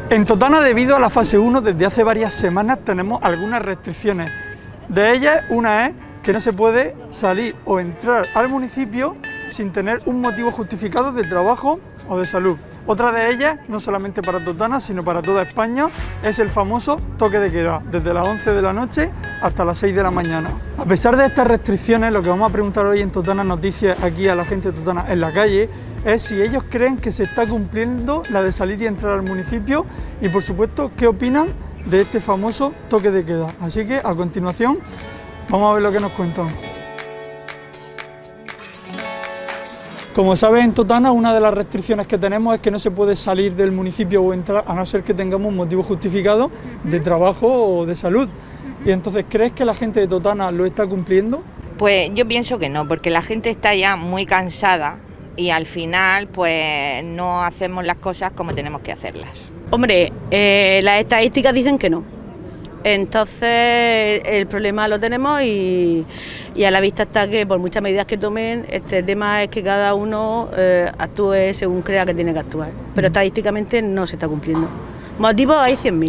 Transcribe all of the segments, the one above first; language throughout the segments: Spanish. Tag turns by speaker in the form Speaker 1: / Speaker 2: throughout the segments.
Speaker 1: En Totana, debido a la fase 1, desde hace varias semanas tenemos algunas restricciones. De ellas, una es que no se puede salir o entrar al municipio sin tener un motivo justificado de trabajo o de salud. Otra de ellas, no solamente para Totana, sino para toda España, es el famoso toque de queda, desde las 11 de la noche hasta las 6 de la mañana. A pesar de estas restricciones, lo que vamos a preguntar hoy en Totana Noticias, aquí a la gente de Totana en la calle, es si ellos creen que se está cumpliendo la de salir y entrar al municipio y, por supuesto, qué opinan de este famoso toque de queda. Así que, a continuación, vamos a ver lo que nos cuentan. Como sabes, en Totana una de las restricciones que tenemos es que no se puede salir del municipio o entrar a no ser que tengamos un motivo justificado de trabajo o de salud. Y entonces, ¿crees que la gente de Totana lo está cumpliendo?
Speaker 2: Pues yo pienso que no, porque la gente está ya muy cansada y al final pues no hacemos las cosas como tenemos que hacerlas.
Speaker 3: Hombre, las estadísticas dicen que no. Entonces el problema lo tenemos y a la vista está que por muchas medidas que tomen, este tema es que cada uno actúe según crea que tiene que actuar. Pero estadísticamente no se está cumpliendo. Motivos hay 100.000,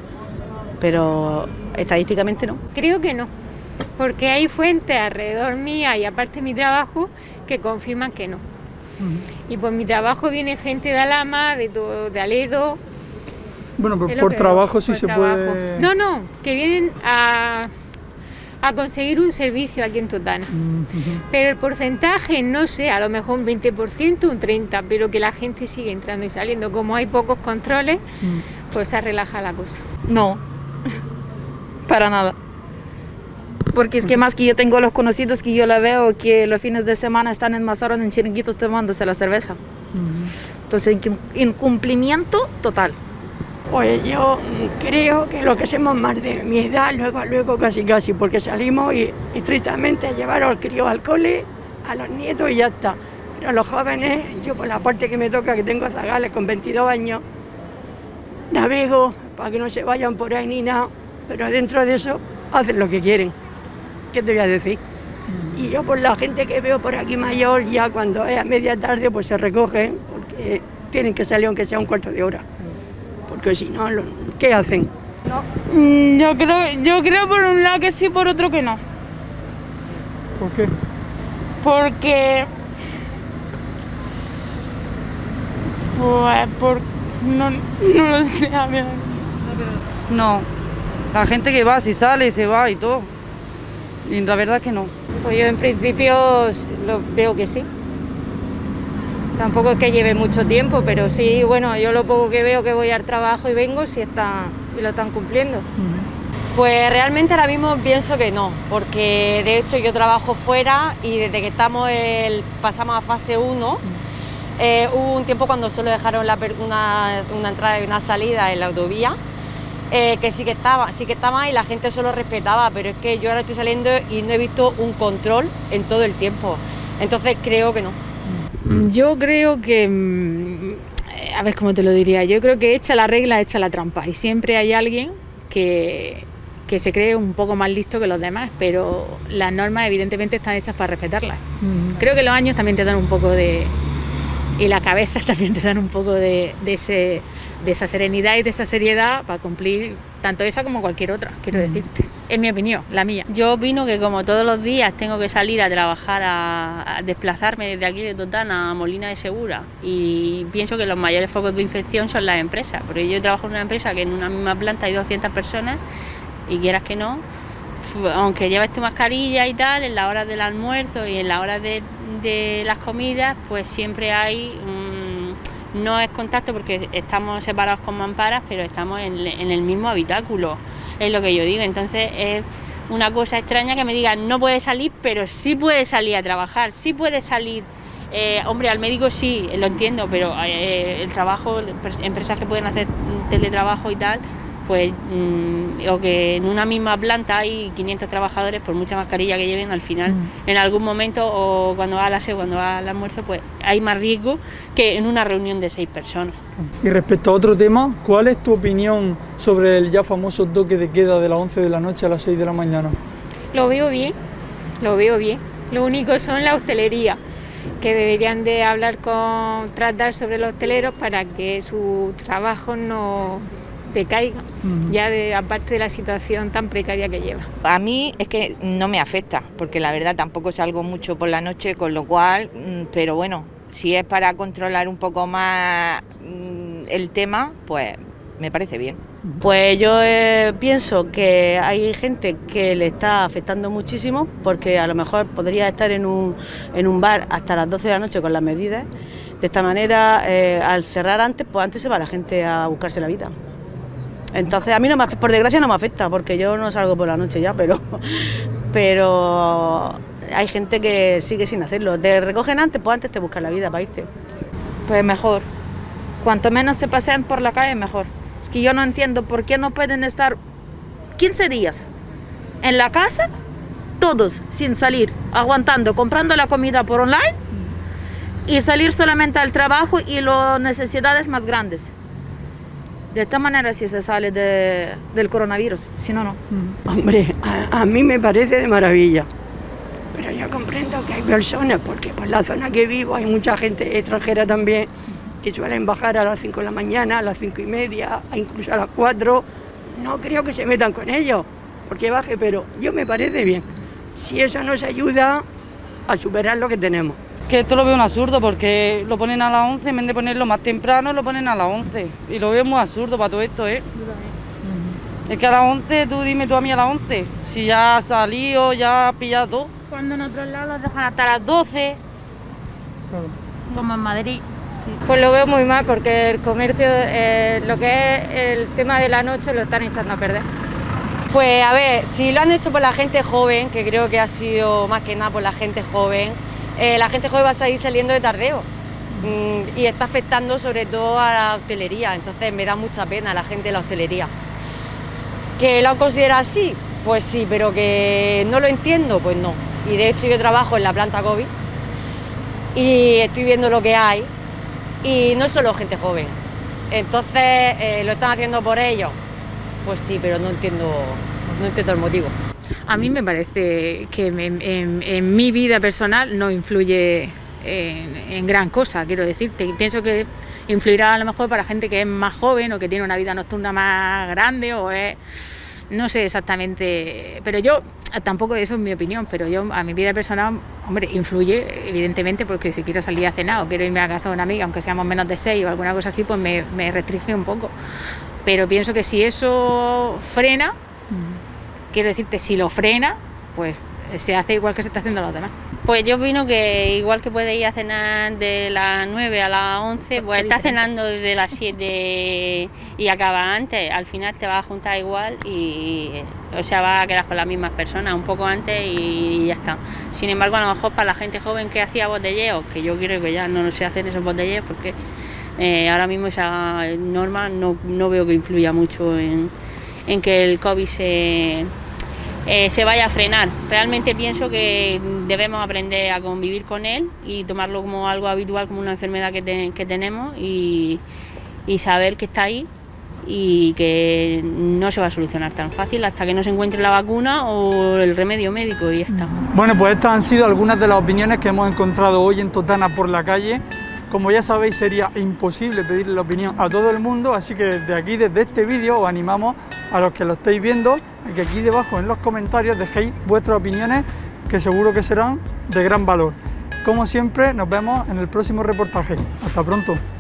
Speaker 3: pero estadísticamente no.
Speaker 4: Creo que no, porque hay fuentes alrededor mía y aparte de mi trabajo que confirman que no. Y por mi trabajo viene gente de Alhama, de Aledo.
Speaker 1: Bueno, por trabajo sí se puede...
Speaker 4: No, que vienen a conseguir un servicio aquí en Totana. Pero el porcentaje, no sé, a lo mejor un 20%, un 30%, pero que la gente sigue entrando y saliendo. Como hay pocos controles, pues se relaja la cosa.
Speaker 5: No, para nada. Porque es que más que yo tengo los conocidos que yo la veo que los fines de semana están en Mazarrón, en chiringuitos tomándose la cerveza. Entonces, incumplimiento total.
Speaker 6: Pues yo creo que lo que hacemos más de mi edad, luego casi, porque salimos y estrictamente a llevar al crío al cole, a los nietos y ya está. Pero los jóvenes, yo por la parte que me toca, que tengo zagales con 22 años, navego para que no se vayan por ahí ni nada, pero dentro de eso hacen lo que quieren. ¿Qué te voy a decir? Y yo por la gente que veo por aquí mayor, ya cuando es a media tarde pues se recogen, porque tienen que salir aunque sea un cuarto de hora. Porque si no, ¿qué hacen?
Speaker 5: No. Yo creo por un lado que sí, por otro que no.
Speaker 1: ¿Por qué?
Speaker 5: Porque... Pues, no lo sé, a ver.
Speaker 7: No, la gente que va, si sale, se va y todo. Y la verdad que no.
Speaker 8: Pues yo en principio lo veo que sí. Tampoco es que lleve mucho tiempo, pero sí, bueno, yo lo poco que veo que voy al trabajo y vengo, sí lo están cumpliendo.
Speaker 9: Pues realmente ahora mismo pienso que no, porque de hecho yo trabajo fuera y desde que pasamos a fase 1, hubo un tiempo cuando solo dejaron una entrada y una salida en la autovía, que sí que estaba y la gente solo respetaba, pero es que yo ahora estoy saliendo y no he visto un control en todo el tiempo, entonces creo que no.
Speaker 4: Yo creo que, a ver cómo te lo diría, yo creo que echa la regla, echa la trampa y siempre hay alguien que se cree un poco más listo que los demás, pero las normas evidentemente están hechas para respetarlas. Creo que los años también te dan un poco y la cabeza también te dan un poco de esa serenidad y de esa seriedad para cumplir tanto esa como cualquier otra, quiero decirte. Es mi opinión, la mía. Yo opino que como todos los días tengo que salir a trabajar, a desplazarme desde aquí de Totana a Molina de Segura y pienso que los mayores focos de infección son las empresas, porque yo trabajo en una empresa que en una misma planta hay 200 personas y quieras que no, aunque lleves tu mascarilla y tal, en la hora del almuerzo y en la hora de las comidas, pues siempre hay... no es contacto porque estamos separados con mamparas, pero estamos en el mismo habitáculo, es lo que yo digo. Entonces es una cosa extraña que me digan no puede salir, pero sí puede salir a trabajar, sí puede salir, hombre, al médico sí, lo entiendo, pero el trabajo, empresas que pueden hacer teletrabajo y tal, pues o que en una misma planta hay 500 trabajadores, por mucha mascarilla que lleven, al final en algún momento o cuando va al aseo, cuando va al almuerzo, pues hay más riesgo que en una reunión de 6 personas.
Speaker 1: Y respecto a otro tema, ¿cuál es tu opinión sobre el ya famoso toque de queda de las 11 de la noche a las 6 de la mañana?
Speaker 4: Lo veo bien, lo único son la hostelería, que deberían de hablar tratar sobre los hosteleros para que su trabajo no decaiga, aparte de la situación tan precaria que lleva.
Speaker 2: A mí es que no me afecta, porque la verdad tampoco salgo mucho por la noche, con lo cual, pero bueno, si es para controlar un poco más el tema, pues me parece bien.
Speaker 3: Pues yo pienso que hay gente que le está afectando muchísimo, porque a lo mejor podría estar en un bar hasta las 12 de la noche con las medidas. De esta manera, al cerrar antes, pues antes se va la gente a buscarse la vida. Entonces a mí por desgracia no me afecta, porque yo no salgo por la noche ya, pero hay gente que sigue sin hacerlo. Te recogen antes, pues antes te buscan la vida para irte.
Speaker 5: Pues mejor. Cuanto menos se pasean por la calle, mejor. Es que yo no entiendo por qué no pueden estar 15 días en la casa, todos sin salir, aguantando, comprando la comida por online y salir solamente al trabajo y las necesidades más grandes. De esta manera sí se sale del coronavirus, si no, no.
Speaker 6: Hombre, a mí me parece de maravilla, pero yo comprendo que hay personas, porque por la zona que vivo hay mucha gente extranjera también, que suelen bajar a las 5 de la mañana, a las 5:30, incluso a las 4. No creo que se metan con ellos, porque baje, pero yo me parece bien, si eso nos ayuda a superar lo que tenemos.
Speaker 7: Que esto lo veo un absurdo, porque lo ponen a las 11, en vez de ponerlo más temprano, lo ponen a las 11. Y lo veo muy absurdo para todo esto, ¿eh? Es que a las 11, dime tú a mí a las 11, si ya has salido, ya has pillado todo.
Speaker 5: Cuando en otros lados los dejan hasta las 12, como en Madrid.
Speaker 8: Pues lo veo muy mal, porque el comercio, lo que es el tema de la noche, lo están echando a perder. Pues a ver, si lo han hecho por la gente joven, que creo que ha sido más que nada por la gente joven va a seguir saliendo de tardeo y está afectando sobre todo a la hostelería, entonces me da mucha pena a la gente de la hostelería. ¿Que lo considera así? Pues sí, pero que no lo entiendo, pues no. Y de hecho yo trabajo en la planta COVID y estoy viendo lo que hay y no es solo gente joven, entonces lo están haciendo por ellos, pues sí, pero no entiendo el motivo.
Speaker 4: A mí me parece que en mi vida personal no influye en gran cosa, quiero decirte. Pienso que influirá a lo mejor para gente que es más joven o que tiene una vida nocturna más grande o es... No sé exactamente, pero yo tampoco, eso es mi opinión, pero yo a mi vida personal, hombre, influye evidentemente, porque si quiero salir a cenar o quiero irme a casa de una amiga, aunque seamos menos de 6 o alguna cosa así, pues me restringe un poco. Pero pienso que si eso frena, quiero decirte, si lo frena, pues se hace igual que se está haciendo a los demás.
Speaker 9: Pues yo opino que igual que puede ir a cenar de las 9 a las 11, pues está cenando desde las 7 y acaba antes. Al final te vas a juntar igual o sea, vas a quedar con las mismas personas un poco antes y ya está. Sin embargo, a lo mejor para la gente joven que hacía botelleos, que yo creo que ya no se hacen esos botelleos, porque ahora mismo esa norma no veo que influya mucho en que el COVID se vaya a frenar. Realmente pienso que debemos aprender a convivir con él y tomarlo como algo habitual, como una enfermedad que tenemos y saber que está ahí y que no se va a solucionar tan fácil hasta que no se encuentre la vacuna o el remedio médico y ya está.
Speaker 1: Bueno, pues estas han sido algunas de las opiniones que hemos encontrado hoy en Totana por la calle. Como ya sabéis, sería imposible pedirle la opinión a todo el mundo, así que desde aquí, desde este vídeo, os animamos a los que lo estáis viendo a que aquí debajo en los comentarios dejéis vuestras opiniones, que seguro que serán de gran valor. Como siempre, nos vemos en el próximo reportaje. Hasta pronto.